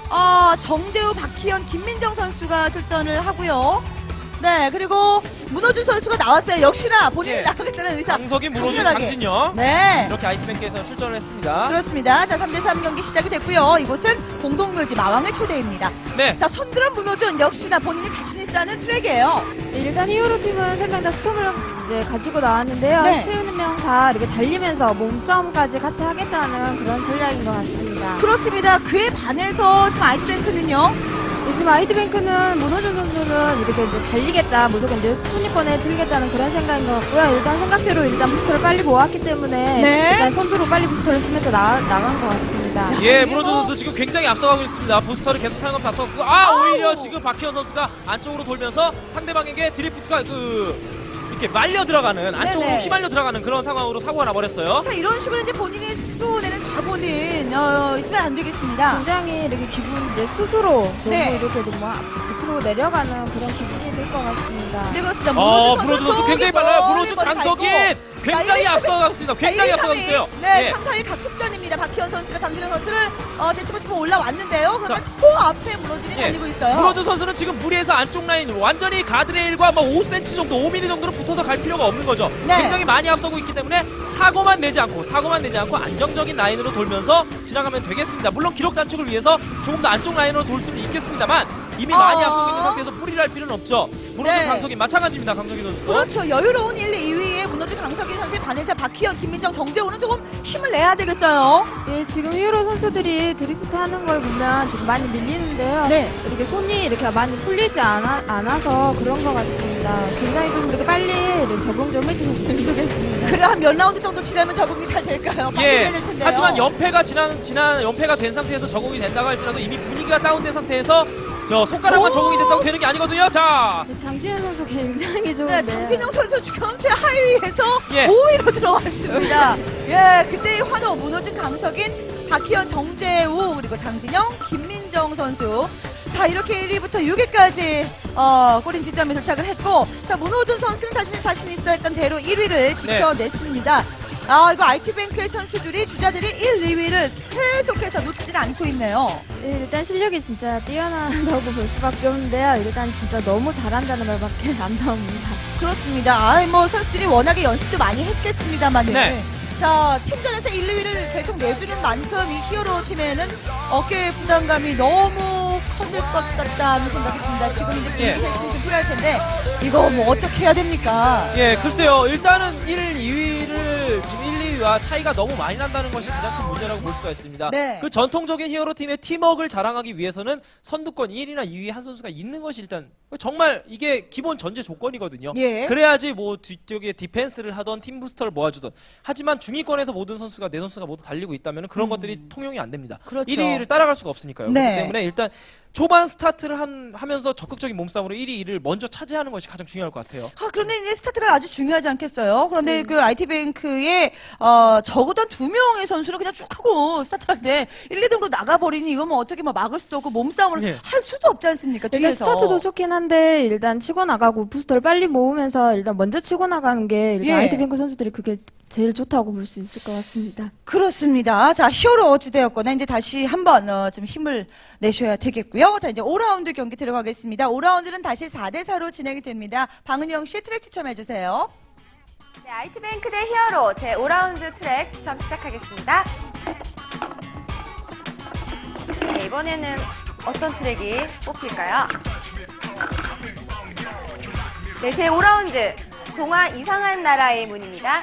정재우, 박희연, 김민정 선수가 출전을 하고요. 네, 그리고 문호준 선수가 나왔어요. 역시나 본인이 예. 나가겠다는 의사. 강석인, 문호준, 강렬하게. 장진영 네. 이렇게 아이티뱅크에서 출전을 했습니다. 그렇습니다. 자, 3대3 경기 시작이 됐고요. 이곳은 공동묘지 마왕의 초대입니다. 네. 자, 손드럼 문호준 역시나 본인이 자신 있어 하는 트랙이에요. 일단 히어로 팀은 3명 다 스톰을 이제 가지고 나왔는데요. 네. 3명 다 이렇게 달리면서 몸싸움까지 같이 하겠다는 그런 전략인 것 같습니다. 그렇습니다. 그에 반해서 지금 아이스뱅크는요. 요즘 아이드뱅크는 문호준 선수는 이렇게 이제 달리겠다, 무조건 이제 순위권에 들겠다는 그런 생각인 것 같고요. 일단 생각대로 일단 부스터를 빨리 모았기 때문에 네. 일단 선두로 빨리 부스터를 쓰면서 나간 것 같습니다. 예, 그리고- 문호준 선수 지금 굉장히 앞서가고 있습니다. 부스터를 계속 사용하면서 앞서고 오히려 지금 박희연 선수가 안쪽으로 돌면서 상대방에게 드리프트가 이렇게 말려 들어가는 안쪽으로 네네. 휘말려 들어가는 그런 상황으로 사고가 나버렸어요. 자, 이런 식으로 이제 본인이 스스로 내는 사고는 있으면 안 되겠습니다. 굉장히 이렇게 이제 스스로 너무 네. 이렇게 너무 밑으로 내려가는 그런 기분이 들 것 같습니다. 네, 그렇습니다. 문호준 선수 굉장히 빨라요. 문호준, 머리 강석인 밟고. 굉장히 자, 앞서가고 있습니다. 굉장히 앞서가고 있어요. 네, 3, 4위 각축전입니다. 박희연 선수가 장진영 선수를 제치고 지금 올라왔는데요. 그러나 자. 코 앞에 문호준이 달리고 있어요. 문호준 선수는 지금 무리해서 안쪽 라인 완전히 가드레일과 5cm 정도, 5mm 정도로 붙어서 갈 필요가 없는 거죠. 네. 굉장히 많이 앞서고 있기 때문에 사고만 내지 않고 안정적인 라인으로 돌면서 지나가면 되겠습니다. 물론 기록 단축을 위해서 조금 더 안쪽 라인으로 돌 수는 있겠습니다만 이미 많이 앞서고 있는 상태에서 무리를 할 필요는 없죠. 문호준, 네. 강석인 마찬가지입니다. 강석인 선수도. 그렇죠. 여유로운 1, 2위에 문호준, 강석인 선수에 반해서 박희연, 김민정, 정재호는 조금 힘을 내야 되겠어요. 예, 지금 히어로 선수들이 드리프트 하는 걸 보면 지금 많이 밀리는데요. 네. 이렇게 손이 이렇게 많이 풀리지 않아서 그런 것 같습니다. 굉장히 좀 이렇게 빨리 적응 좀 해주셨으면 좋겠습니다. 그래 한 몇 라운드 정도 지나면 적응이 잘 될까요? 빨리 예. 해야 될 텐데요. 하지만 연패가 지난 연패가 된 상태에서 적응이 된다고 할지라도 이미 분위기가 다운된 상태에서 손가락만 오! 적응이 된다고 되는 게 아니거든요. 자, 장진현 선수 굉장히 네, 좋은데. 장진영 선수 지금 최하위에서 예. 5위로 들어왔습니다. 예, 그때의 환호 문호준, 강석인, 박희연, 정재우 그리고 장진영, 김민정 선수. 자, 이렇게 1위부터 6위까지 꼬린 지점에 도착을 했고, 자, 문호준 선수는 자신이 자신 있어 했던 대로 1위를 지켜냈습니다. 이거 IT뱅크의 선수들이 주자들이 1, 2위를 계속해서 놓치질 않고 있네요. 예, 일단 실력이 진짜 뛰어나다고 볼 수밖에 없는데요. 일단 진짜 너무 잘한다는 말밖에 안 나옵니다. 그렇습니다. 뭐 선수들이 워낙에 연습도 많이 했겠습니다만은. 네. 자, 팀전에서 1, 2위를 계속 내주는 만큼 이 히어로 팀에는 어깨의 부담감이 너무 커질 것 같다는 생각이 듭니다. 지금 이제 분위기 예. 세신이 좀 필요할 텐데 이거 뭐 어떻게 해야 됩니까? 예, 글쎄요. 일단은 1, 2위를 지금 1, 2위와 차이가 너무 많이 난다는 것이 가장 큰 문제라고 볼 수가 있습니다. 네. 그 전통적인 히어로 팀의 팀워크를 자랑하기 위해서는 선두권 1위나 2위 한 선수가 있는 것이 일단 정말 이게 기본 전제 조건이거든요. 예. 그래야지 뭐 뒤쪽에 디펜스를 하던 팀 부스터를 모아주던. 하지만 중위권에서 모든 선수가 네 선수가 모두 달리고 있다면 그런 것들이 통용이 안 됩니다. 그렇죠. 1위를 따라갈 수가 없으니까요. 네. 그렇기 때문에 일단 초반 스타트를 하면서 적극적인 몸싸움으로 1위, 2위를 먼저 차지하는 것이 가장 중요할 것 같아요. 그런데 이제 스타트가 아주 중요하지 않겠어요? 그런데 그 IT뱅크의 적어도 2명의 선수를 그냥 쭉 하고 스타트할 때 1, 2등으로 나가버리니 이거 뭐 어떻게 뭐 막을 수도 없고 몸싸움을 네. 할 수도 없지 않습니까? 일단 뒤에서. 스타트도 좋긴 한데 일단 치고 나가고 부스터를 빨리 모으면서 일단 먼저 치고 나가는 게 일단 예. IT뱅크 선수들이 그게 제일 좋다고 볼 수 있을 것 같습니다. 그렇습니다. 자, 히어로 어찌되었거나 이제 다시 한번 좀 힘을 내셔야 되겠고요. 자, 이제 5라운드 경기 들어가겠습니다. 5라운드는 다시 4대4로 진행이 됩니다. 방은영 씨 트랙 추첨해주세요. 네, IT뱅크 대 히어로 제 5라운드 트랙 추첨 시작하겠습니다. 네, 이번에는 어떤 트랙이 뽑힐까요? 네, 제 5라운드 동화 이상한 나라의 문입니다.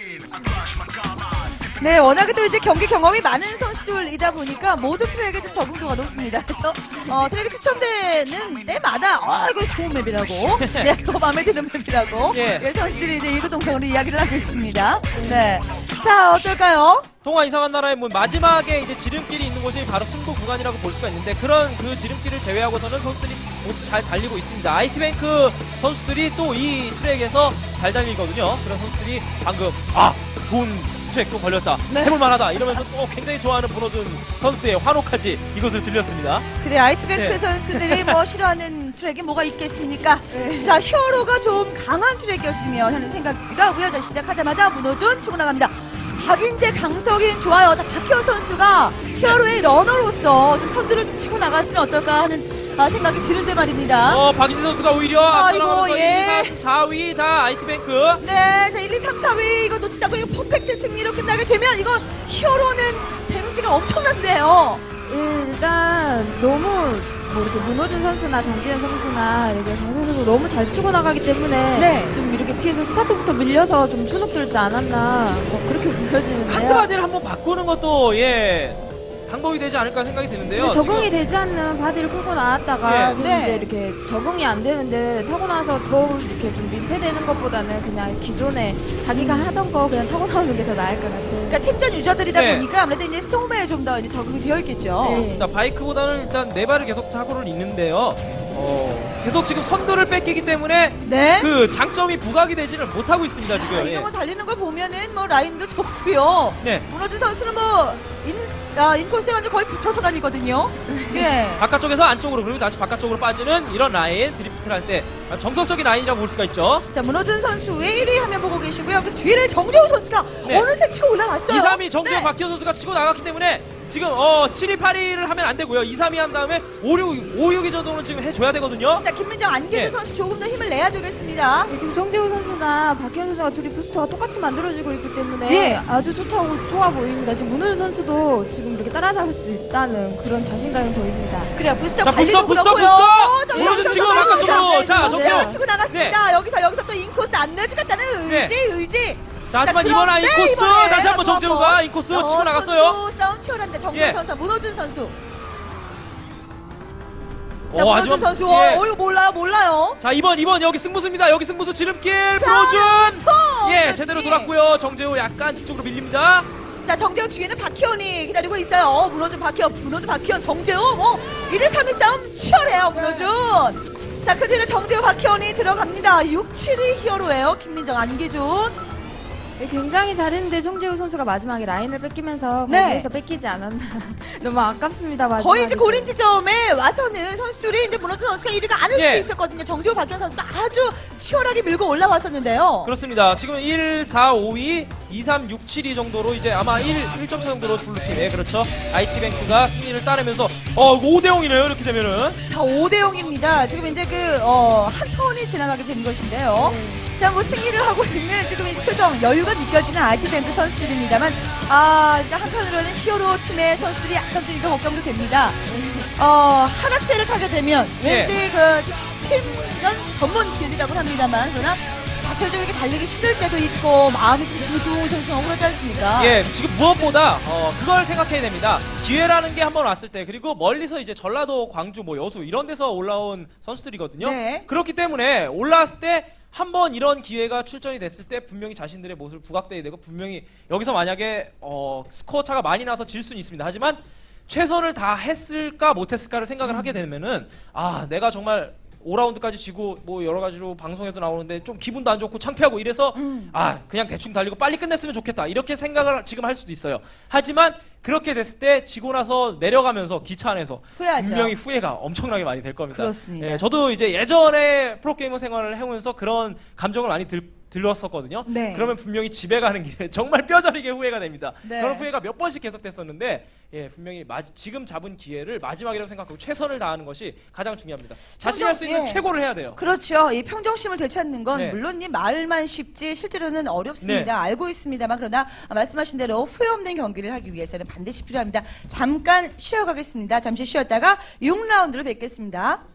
네, 워낙에도 이제 경기 경험이 많은 선수들이다 보니까 모든 트랙에 좀 적응도가 높습니다. 그래서 트랙이 추천되는 때마다 이거 좋은 맵이라고, 네, 이거 마음에 드는 맵이라고, 예. 네, 선수들이 이제 일구동성으로 이야기를 하고 있습니다. 네, 자, 어떨까요? 동화 이상한 나라의 문 마지막에 이제 지름길이 있는 곳이 바로 승부 구간이라고 볼 수가 있는데 그런 그 지름길을 제외하고서는 선수들이 모두 잘 달리고 있습니다. IT뱅크 선수들이 또 이 트랙에서 잘 달리거든요. 그런 선수들이 방금 좋은 트랙 또 걸렸다. 네. 해볼만하다. 이러면서 또 굉장히 좋아하는 문호준 선수의 환호까지 이곳을 들렸습니다. 그래, IT뱅크 네. 선수들이 뭐 싫어하는 트랙이 뭐가 있겠습니까? 자, 히어로가 좀 강한 트랙이었으면 하는 생각이기도 하고요. 자, 시작하자마자 문호준 치고 나갑니다. 박인재, 강석인 좋아요. 자, 박희원 선수가 히어로의 러너로서 좀 선두를 좀 치고 나갔으면 어떨까 하는 생각이 드는데 말입니다. 박인재 선수가 오히려 앞서 아이고, 나가면서 예. 1, 2, 3, 4위 다 IT뱅크. 네, 자, 1, 2, 3, 4위 이거 놓치지 않고 이거 퍼펙트 승리로 끝나게 되면 이거 히어로는 데미지가 엄청난데요. 예, 일단 너무 뭐 이렇게 문호준 선수나 장기현 선수나 이렇게 강선 선수 너무 잘 치고 나가기 때문에 네. 좀 이렇게 뒤에서 스타트부터 밀려서 좀 주눅들지 않았나 뭐 그렇게 보여지는데요. 카트바디를 한번 바꾸는 것도 방법이 되지 않을까 생각이 드는데요. 근데 적응이 되지 않는 바디를 끌고 나왔다가 예. 그냥 네. 이제 이렇게 적응이 안 되는데 타고 나서 더 이렇게 좀 민폐되는 것보다는 그냥 기존에 자기가 하던 거 그냥 타고 나오는 게 더 나을 것 같아요. 그러니까 팀전 유저들이다 네. 보니까 아무래도 이제 스톰에 좀 더 적응이 되어 있겠죠. 네. 자, 바이크보다는 일단 네 발을 계속 사고를 있는데요. 계속 지금 선두를 뺏기기 때문에 네. 그 장점이 부각이 되지를 못하고 있습니다 지금. 이거 예. 뭐 달리는 걸 보면은 뭐 라인도 좋고요. 네. 문호준 선수는 뭐 인코스에 완전 거의 붙어서 다니거든요. 예. 바깥쪽에서 안쪽으로 그리고 다시 바깥쪽으로 빠지는 이런 라인 드리프트를 할 때 정석적인 라인이라고 볼 수가 있죠. 자, 문호준 선수의 1위 화면 보고 계시고요. 그 뒤를 정재호 선수가 네. 어느새 치고 올라왔어요. 2, 3위 정재호 네. 박희원 선수가 치고 나갔기 때문에 지금 7, 2, 8위를 하면 안 되고요. 2, 3위 한 다음에 5, 6위 정도는 지금 해줘야 되거든요. 자, 김민정, 안계주 네. 선수 조금 더 힘을 내야 되겠습니다. 지금 정재우 선수나 박희원 선수가 둘이 부스터가 똑같이 만들어지고 있기 때문에 예. 아주 좋아 보입니다. 지금 문호준 선수도 지금 이렇게 따라잡을 수 있다는 그런 자신감이 보입니다. 그래요, 부스터 자, 관리도 부스터. 그렇고요. 정재호 문호준 선수 치고 나갑니다. 바깥쪽으로. 자, 네, 정재호. 치고 나갔습니다. 여기서 또 인코스 안 내주겠다는 의지. 자, 하지만 이번 그런데 인코스 이번에 다시 한번 또 정재호가 인코스 치고 나갔어요. 선두 싸움 치열합니다. 정재호 예. 선수, 문호준 선수. 자, 문호준 하지만 선수. 예. 이거 몰라요. 자, 이번 여기 승부수입니다. 여기 승부수 지름길 자, 문호준. 여기서 예, 제대로 돌았고요. 정재호 약간 뒤쪽으로 밀립니다. 자, 정재호 뒤에는 박희원이 기다리고 있어요. 문호준, 박희원, 정재호. 1위, 3위 싸움 치열해요, 문호준. 자, 그 뒤에는 정재호, 박희원이 들어갑니다. 6, 7위 히어로예요. 김민정, 안기준. 네, 굉장히 잘했는데 송재우 선수가 마지막에 라인을 뺏기면서 네. 거기에서 뺏기지 않았나. 너무 아깝습니다. 마지막에. 거의 이제 고린 지점에 와서는 선수들이 이제 문호준 선수가 1위가 아닐 수도 예. 있었거든요. 정지호 박현 선수가 아주 치열하게 밀고 올라왔었는데요. 그렇습니다. 지금 1, 4, 5위, 2, 3, 6, 7위 정도로 이제 아마 1점 차 정도로 블루팀, 예, 그렇죠. IT뱅크가 승리를 따르면서 5대0이네요. 이렇게 되면은. 자, 5대0입니다. 지금 이제 한 턴이 지나가게 된 것인데요. 자, 뭐 승리를 하고 있는 지금 이 표정, 여유가 느껴지는 IT뱅크 선수들입니다만, 이제 한편으로는 히어로 팀의 선수들이 약간 좀 걱정도 됩니다. 하락세를 타게 되면 왠지 팀전 전문 길이라고 합니다만, 그러나 사실 좀 이렇게 달리기 싫을 때도 있고, 마음이 좀 싱숭생숭하고 그러지 않습니까? 예, 지금 무엇보다 그걸 생각해야 됩니다. 기회라는 게 한번 왔을 때, 그리고 멀리서 이제 전라도, 광주, 뭐 여수 이런 데서 올라온 선수들이거든요. 네. 그렇기 때문에 올라왔을 때 한번 이런 기회가 출전이 됐을 때 분명히 자신들의 모습을 부각돼야 되고, 분명히 여기서 만약에 스코어 차가 많이 나서 질 수는 있습니다. 하지만 최선을 다 했을까 못했을까를 생각을 하게 되면은 내가 정말 5라운드까지 지고 뭐 여러 가지로 방송에도 나오는데 좀 기분도 안 좋고 창피하고 이래서 그냥 대충 달리고 빨리 끝냈으면 좋겠다 이렇게 생각을 지금 할 수도 있어요. 하지만 그렇게 됐을 때 지고 나서 내려가면서 기차 안에서 후회하죠. 분명히 후회가 엄청나게 많이 될 겁니다. 그렇습니다. 예, 저도 이제 예전에 프로게이머 생활을 해오면서 그런 감정을 많이 들었었거든요. 네. 그러면 분명히 집에 가는 길에 정말 뼈저리게 후회가 됩니다. 네. 그런 후회가 몇 번씩 계속됐었는데 분명히 지금 잡은 기회를 마지막이라고 생각하고 최선을 다하는 것이 가장 중요합니다. 자신이 할 수 있는 예. 최고를 해야 돼요. 그렇죠. 이 평정심을 되찾는 건 네. 물론 이 말만 쉽지 실제로는 어렵습니다. 네. 알고 있습니다만 그러나 말씀하신 대로 후회 없는 경기를 하기 위해서는 반드시 필요합니다. 잠깐 쉬어가겠습니다. 잠시 쉬었다가 6라운드를 뵙겠습니다.